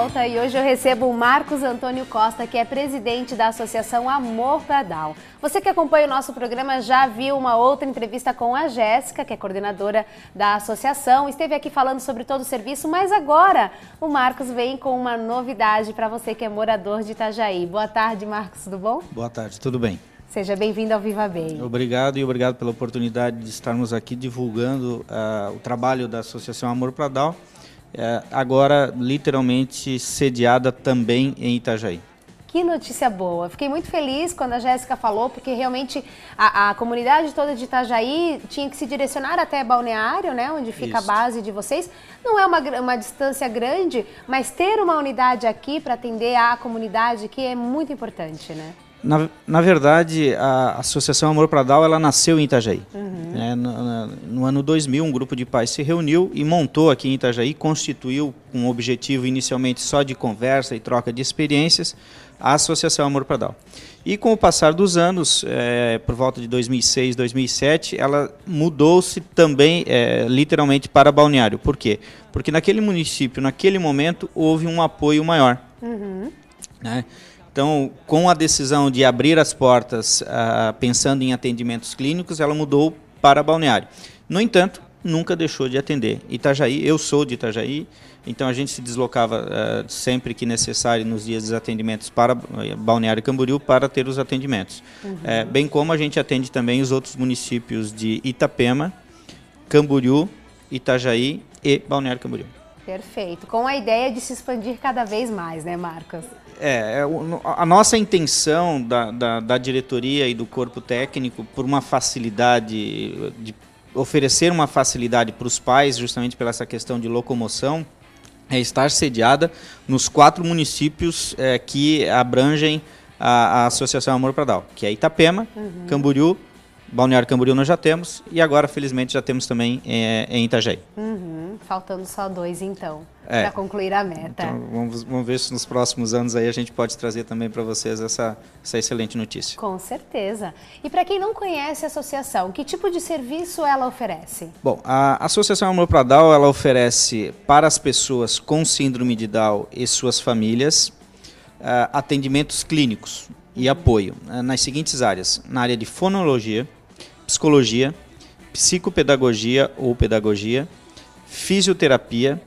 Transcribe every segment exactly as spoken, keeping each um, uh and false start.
volta e hoje eu recebo o Marcos Antônio Costa, que é presidente da Associação Amor Pradal. Você que acompanha o nosso programa já viu uma outra entrevista com a Jéssica, que é coordenadora da associação, esteve aqui falando sobre todo o serviço, mas agora o Marcos vem com uma novidade para você que é morador de Itajaí. Boa tarde, Marcos, tudo bom? Boa tarde, tudo bem. Seja bem-vindo ao Viva Bem. Obrigado e obrigado pela oportunidade de estarmos aqui divulgando uh, o trabalho da Associação Amor Pradal, uh, agora literalmente sediada também em Itajaí. Que notícia boa! Fiquei muito feliz quando a Jéssica falou, porque realmente a, a comunidade toda de Itajaí tinha que se direcionar até Balneário, né, onde fica Isso. a base de vocês. Não é uma, uma distância grande, mas ter uma unidade aqui para atender a comunidade que é muito importante, né? Na, na verdade, a Associação Amor Pradal ela nasceu em Itajaí. Uhum. É, no, no ano dois mil, um grupo de pais se reuniu e montou aqui em Itajaí, constituiu com um objetivo inicialmente só de conversa e troca de experiências, a Associação Amor Pradal. E com o passar dos anos, é, por volta de dois mil e seis, dois mil e sete, ela mudou-se também é, literalmente para Balneário. Por quê? Porque naquele município, naquele momento, houve um apoio maior. Uhum. Né? Então, com a decisão de abrir as portas, uh, pensando em atendimentos clínicos, ela mudou para Balneário. No entanto, nunca deixou de atender Itajaí. Eu sou de Itajaí, então a gente se deslocava uh, sempre que necessário nos dias dos atendimentos para Balneário Camboriú para ter os atendimentos. Uhum. Uh, bem como a gente atende também os outros municípios de Itapema, Camboriú, Itajaí e Balneário Camboriú. Perfeito. Com a ideia de se expandir cada vez mais, né, Marcos? É, a nossa intenção da, da, da diretoria e do corpo técnico, por uma facilidade, de oferecer uma facilidade para os pais, justamente pela essa questão de locomoção, é estar sediada nos quatro municípios é, que abrangem a, a Associação Amor Pradal, que é Itapema, uhum. Camboriú, Balneário Camboriú nós já temos, e agora, felizmente, já temos também é, em Itajaí. Uhum, faltando só dois, então, é. para concluir a meta. Então, vamos, vamos ver se nos próximos anos aí a gente pode trazer também para vocês essa, essa excelente notícia. Com certeza. E para quem não conhece a associação, que tipo de serviço ela oferece? Bom, a Associação Amor Pradal, ela oferece para as pessoas com síndrome de Down e suas famílias uh, atendimentos clínicos e apoio uh, nas seguintes áreas: na área de fonologia, psicologia, psicopedagogia ou pedagogia, fisioterapia,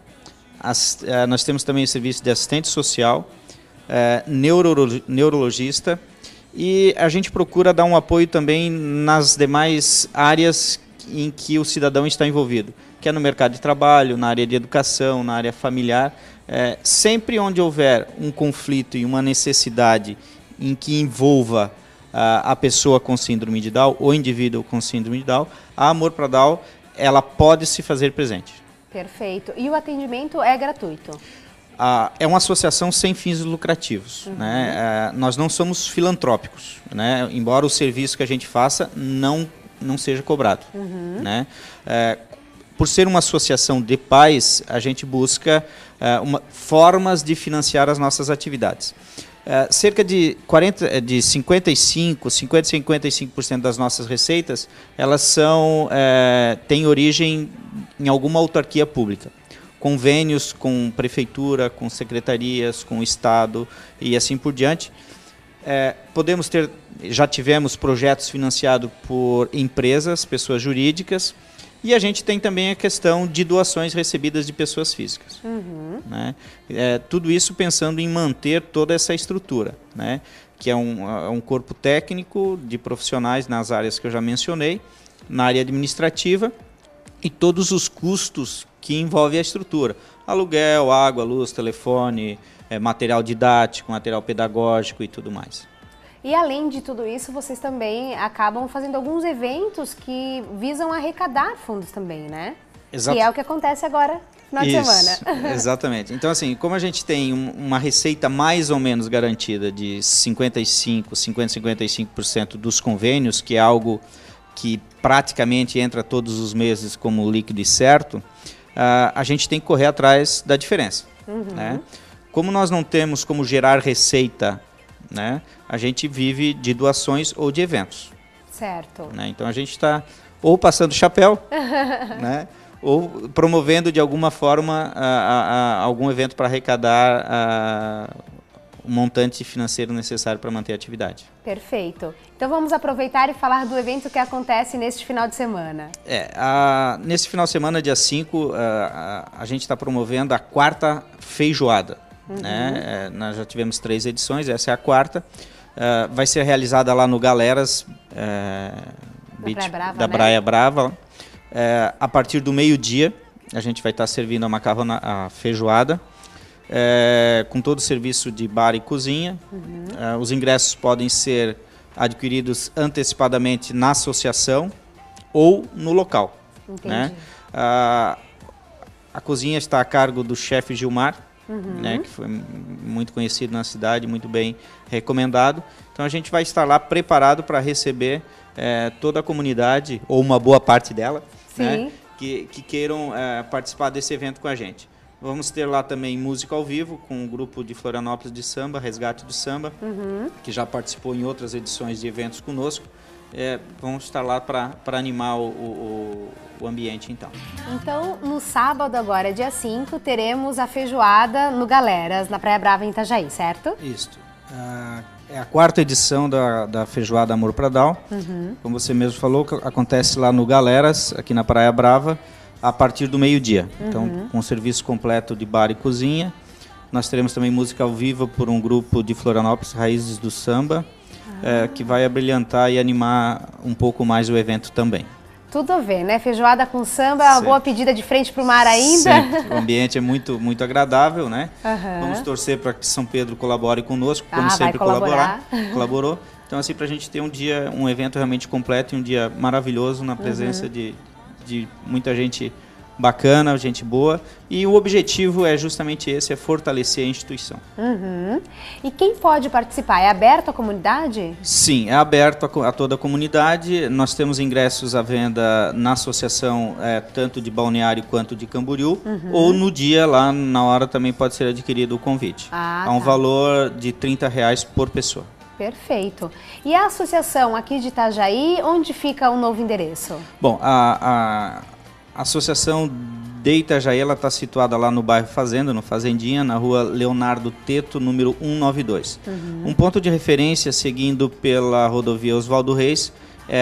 as, uh, nós temos também o serviço de assistente social, uh, neuro, neurologista, e a gente procura dar um apoio também nas demais áreas em que o cidadão está envolvido, que é no mercado de trabalho, na área de educação, na área familiar, uh, sempre onde houver um conflito e uma necessidade em que envolva a pessoa com síndrome de Down, ou indivíduo com síndrome de Down, a Amor Pradal, ela pode se fazer presente. Perfeito. E o atendimento é gratuito? Ah, é uma associação sem fins lucrativos. Uhum. Né? Ah, nós não somos filantrópicos, né? Embora o serviço que a gente faça não, não seja cobrado. Uhum. Né? Ah, por ser uma associação de pais, a gente busca ah, uma, formas de financiar as nossas atividades. Uh, cerca de, quarenta, de cinquenta e cinco, cinquenta, cinquenta e cinco por cento das nossas receitas, elas são, uh, têm origem em alguma autarquia pública. Convênios com prefeitura, com secretarias, com o Estado e assim por diante. Uh, podemos ter, já tivemos projetos financiados por empresas, pessoas jurídicas, e a gente tem também a questão de doações recebidas de pessoas físicas. Uhum. Né? É, tudo isso pensando em manter toda essa estrutura, né? Que é um, é um corpo técnico de profissionais nas áreas que eu já mencionei, na área administrativa, e todos os custos que envolvem a estrutura. Aluguel, água, luz, telefone, é, material didático, material pedagógico e tudo mais. E além de tudo isso, vocês também acabam fazendo alguns eventos que visam arrecadar fundos também, né? Exato. Que é o que acontece agora no final de semana. Exatamente. Então, assim, como a gente tem um, uma receita mais ou menos garantida de cinquenta e cinco, cinquenta, cinquenta e cinco por cento dos convênios, que é algo que praticamente entra todos os meses como líquido e certo, uh, a gente tem que correr atrás da diferença. Uhum. Né? Como nós não temos como gerar receita, né, a gente vive de doações ou de eventos. Certo. Né? Então a gente está ou passando chapéu, né, ou promovendo de alguma forma a, a, a, algum evento para arrecadar a, o montante financeiro necessário para manter a atividade. Perfeito. Então vamos aproveitar e falar do evento que acontece neste final de semana. É, a, nesse final de semana, dia cinco, a, a, a gente está promovendo a quarta feijoada. Uhum. Né? É, nós já tivemos três edições, essa é a quarta. Uh, vai ser realizada lá no Galeras é, Beach, Praia Brava, da né? Praia Brava. É, a partir do meio-dia, a gente vai estar servindo a macarrona, a feijoada, é, com todo o serviço de bar e cozinha. Uhum. É, os ingressos podem ser adquiridos antecipadamente na associação ou no local. Entendi. Né? A, a cozinha está a cargo do chefe Gilmar, uhum. né, que foi muito conhecido na cidade, muito bem recomendado. Então a gente vai estar lá preparado para receber é, toda a comunidade, ou uma boa parte dela, né, que, que queiram é, participar desse evento com a gente. Vamos ter lá também música ao vivo com o grupo de Florianópolis de samba, Resgate do Samba, uhum. que já participou em outras edições de eventos conosco. É, vamos estar lá para animar o, o, o ambiente, então. Então, no sábado agora, dia cinco, teremos a feijoada no Galeras, na Praia Brava, em Itajaí, certo? Isso. Uh, é a quarta edição da, da feijoada Amor Pradal. Uhum. Como você mesmo falou, acontece lá no Galeras, aqui na Praia Brava, a partir do meio-dia. Uhum. Então, com serviço completo de bar e cozinha. Nós teremos também música ao vivo por um grupo de Florianópolis, Raízes do Samba, É, que vai abrilhantar e animar um pouco mais o evento também. Tudo a ver, né? Feijoada com samba é uma Sempre. boa pedida de frente para o mar ainda. Sempre. O ambiente é muito, muito agradável, né? Uhum. Vamos torcer para que São Pedro colabore conosco, como ah, sempre colaborar. colaborou. Então, assim, para a gente ter um dia, um evento realmente completo e um dia maravilhoso na presença uhum. de, de muita gente bacana, gente boa, e o objetivo é justamente esse, é fortalecer a instituição. Uhum. E quem pode participar? É aberto à comunidade? Sim, é aberto a, a toda a comunidade. Nós temos ingressos à venda na associação, é, tanto de Balneário quanto de Camboriú, uhum. ou no dia, lá na hora, também pode ser adquirido o convite. Ah, a um tá. valor de trinta reais por pessoa. Perfeito. E a associação aqui de Itajaí, onde fica o novo endereço? Bom, a... a A associação de Itajaí está situada lá no bairro Fazenda, no Fazendinha, na rua Leonardo Teto, número cento e noventa e dois. Uhum. Um ponto de referência, seguindo pela rodovia Oswaldo Reis,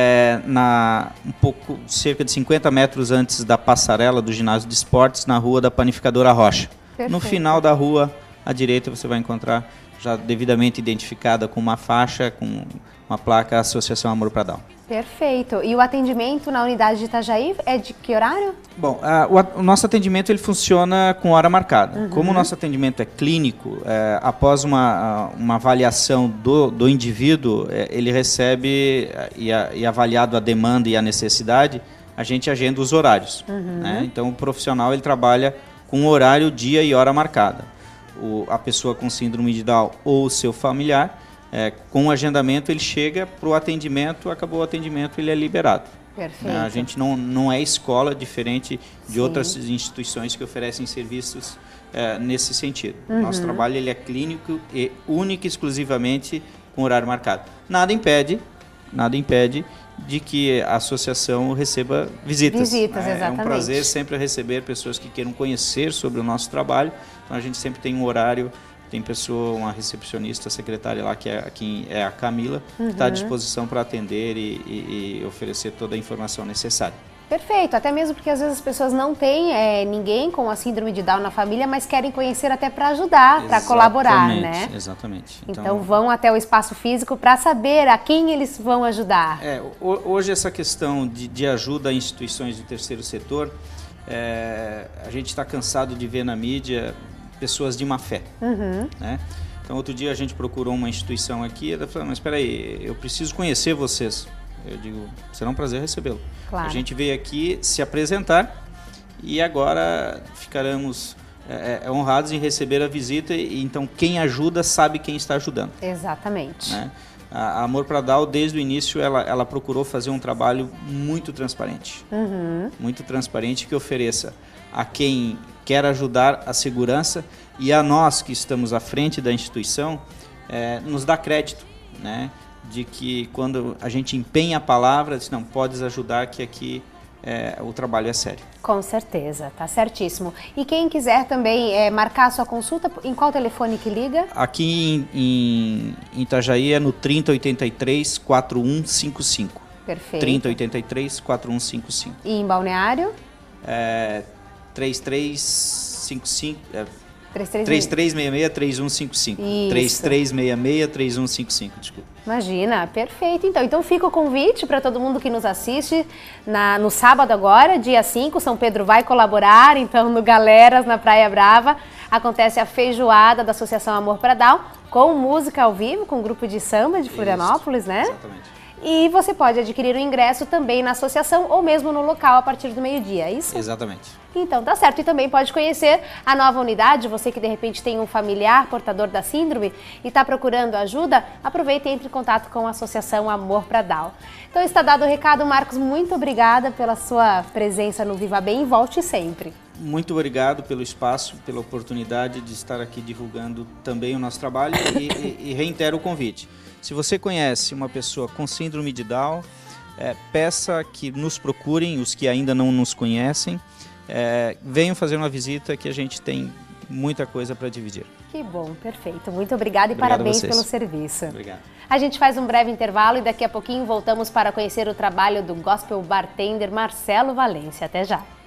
é na, um pouco, cerca de cinquenta metros antes da passarela do ginásio de esportes, na rua da Panificadora Rocha. Perfeito. No final da rua, à direita, você vai encontrar, já devidamente identificada com uma faixa, com uma placa, Associação Amor Pradal. Perfeito. E o atendimento na unidade de Itajaí é de que horário? Bom, a, o, o nosso atendimento ele funciona com hora marcada. Uhum. Como o nosso atendimento é clínico, é, após uma, uma avaliação do, do indivíduo, é, ele recebe e, a, e avaliado a demanda e a necessidade, a gente agenda os horários. Uhum. Né? Então o profissional ele trabalha com horário, dia e hora marcada. O, a pessoa com síndrome de Down ou o seu familiar, É, com o agendamento ele chega para o atendimento, acabou o atendimento, ele é liberado. Perfeito. A gente não, não é escola, diferente de Sim. outras instituições que oferecem serviços é, nesse sentido. Uhum. Nosso trabalho ele é clínico e único e exclusivamente com horário marcado. Nada impede, nada impede de que a associação receba visitas. Visitas, é, exatamente. É um prazer sempre receber pessoas que queiram conhecer sobre o nosso trabalho. Então a gente sempre tem um horário. Tem pessoa, uma recepcionista, secretária lá, que é, que é a Camila, uhum. que está à disposição para atender e, e, e oferecer toda a informação necessária. Perfeito, até mesmo porque às vezes as pessoas não têm é, ninguém com a síndrome de Down na família, mas querem conhecer até para ajudar, para colaborar, né? Exatamente. Então, então vão até o espaço físico para saber a quem eles vão ajudar. É, hoje essa questão de, de ajuda a instituições do terceiro setor, é, a gente está cansado de ver na mídia pessoas de má fé. Uhum. Né? Então, outro dia a gente procurou uma instituição aqui, ela falou, mas espera aí, eu preciso conhecer vocês. Eu digo, será um prazer recebê-lo. Claro. A gente veio aqui se apresentar e agora ficaremos é, é, honrados em receber a visita e então quem ajuda sabe quem está ajudando. Exatamente. Né? A Amor Pradal, desde o início, ela, ela procurou fazer um trabalho muito transparente. Uhum. Muito transparente, que ofereça a quem quer ajudar a segurança e a nós que estamos à frente da instituição, é, nos dá crédito, né? De que quando a gente empenha a palavra, diz, não, podes ajudar que aqui é, o trabalho é sério. Com certeza, tá certíssimo. E quem quiser também é, marcar a sua consulta, em qual telefone que liga? Aqui em, em, em Itajaí é no trinta, oitenta e três, quarenta e um cinquenta e cinco. Perfeito. trinta, oitenta e três, quarenta e um cinquenta e cinco. E em Balneário? É, trinta e três cinquenta e cinco, é, três três três três seis seis, três um cinco cinco. três três seis seis, três um cinco cinco, desculpa. Imagina, perfeito. Então, então fica o convite para todo mundo que nos assiste na, no sábado agora, dia cinco, São Pedro vai colaborar, então no Galeras, na Praia Brava, acontece a feijoada da Associação Amor para Down, com música ao vivo, com o grupo de samba de Florianópolis, Isso, né? Exatamente. E você pode adquirir o ingresso também na associação ou mesmo no local a partir do meio-dia, é isso? Exatamente. Então tá certo. E também pode conhecer a nova unidade. Você que de repente tem um familiar portador da síndrome e está procurando ajuda, aproveite e entre em contato com a Associação Amor para Down. Então está dado o recado, Marcos. Muito obrigada pela sua presença no Viva Bem e volte sempre. Muito obrigado pelo espaço, pela oportunidade de estar aqui divulgando também o nosso trabalho e, e, e reitero o convite. Se você conhece uma pessoa com síndrome de Down, é, peça que nos procurem, os que ainda não nos conhecem, é, venham fazer uma visita que a gente tem muita coisa para dividir. Que bom, perfeito. Muito obrigada e Obrigado parabéns pelo serviço. Obrigado. A gente faz um breve intervalo e daqui a pouquinho voltamos para conhecer o trabalho do gospel bartender Marcelo Valência. Até já!